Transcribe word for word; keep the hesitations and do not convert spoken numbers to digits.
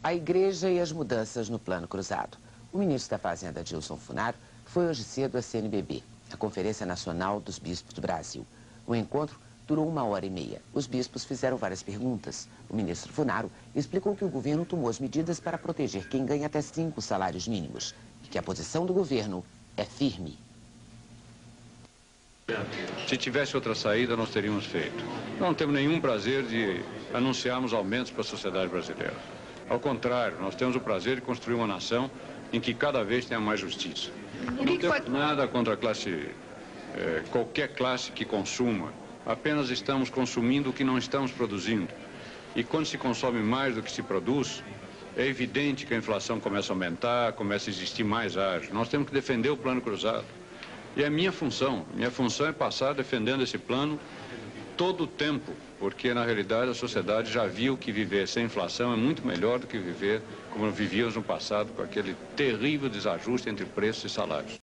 A igreja e as mudanças no Plano Cruzado. O ministro da Fazenda, Dilson Funaro, foi hoje cedo à C N B B, a Conferência Nacional dos Bispos do Brasil. O encontro durou uma hora e meia. Os bispos fizeram várias perguntas. O ministro Funaro explicou que o governo tomou as medidas para proteger quem ganha até cinco salários mínimos e que a posição do governo é firme. Se tivesse outra saída, nós teríamos feito. Não temos nenhum prazer de anunciarmos aumentos para a sociedade brasileira. Ao contrário, nós temos o prazer de construir uma nação em que cada vez tenha mais justiça. Não temos nada contra a classe, eh, qualquer classe que consuma. Apenas estamos consumindo o que não estamos produzindo. E quando se consome mais do que se produz, é evidente que a inflação começa a aumentar, começa a existir mais ágio. Nós temos que defender o Plano Cruzado. E é minha função, minha função é passar defendendo esse plano todo o tempo, porque na realidade a sociedade já viu que viver sem inflação é muito melhor do que viver como vivíamos no passado, com aquele terrível desajuste entre preços e salários.